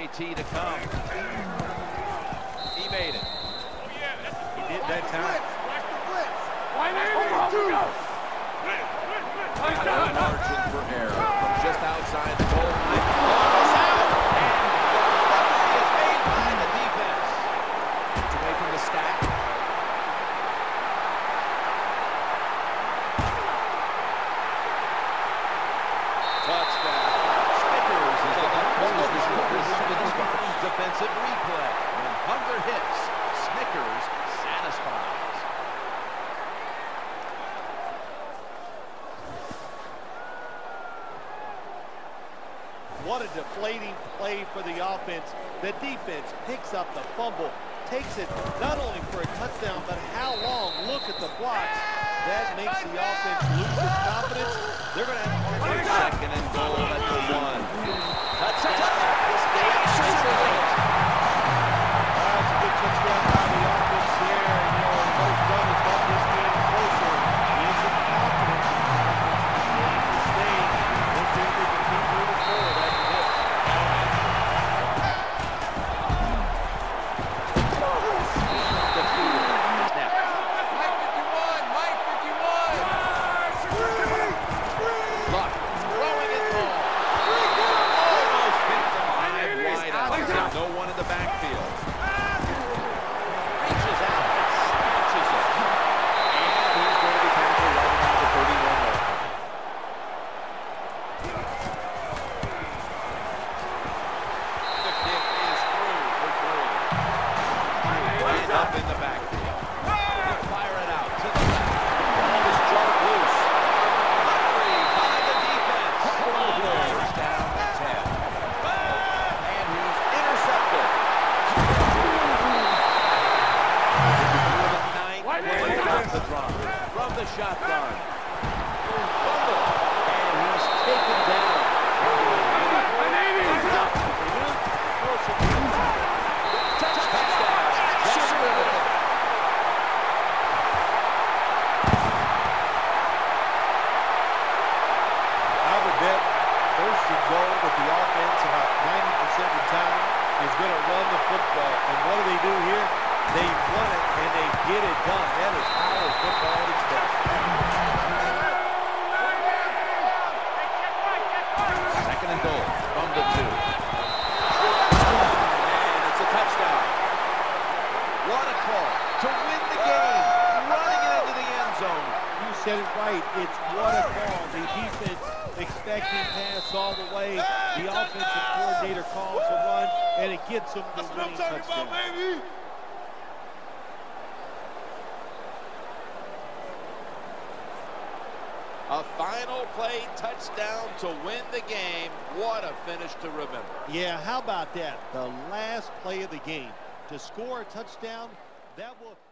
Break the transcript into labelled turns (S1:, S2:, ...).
S1: PAT to come. He made it.
S2: He did that time.
S1: Margin for error from just outside the goal line. Ball is out, and is made by the defense. It's away from the stack. Touchdown. Snickers is on the defensive replay. When hunger hits, Snickers satisfies.
S2: What a deflating play for the offense. The defense picks up the fumble, takes it not only for a touchdown, but how long? Look at the blocks. That makes the offense lose its confidence. They're going to have a hard time.
S1: Second and goal at the 1. Touchdown. This game is over.
S2: That's a good touchdown by the offense there. And, you know, most done is got this game closer. He has some confidence. He's staying. Let's see if they can keep moving forward. That's it.
S1: No one in the backfield. Reaches out and snatches it. And he's going to be tackled right around the 31 mark. The kick is through for 3. And up in the backfield. They fire it out to the left. The ball is jarred loose. Hungry by the defense. First down at 10. The drop from the shotgun. Fumble. And he's taken down. Touchdown.
S2: I would bet first and goal with the offense about 90% of the time is going to run the football. And what do here? They run it and they get it done. That is college football at its best.
S1: Second and goal from the 2. And it's a touchdown. What a call to win the game. Running it into the end zone.
S2: You said it right. It's what a call. The defense expecting pass all the way. The offensive coordinator calls a run, and it gets them the winning touchdown.
S1: A final play touchdown to win the game. What a finish to remember.
S2: Yeah, how about that? The last play of the game. To score a touchdown, that will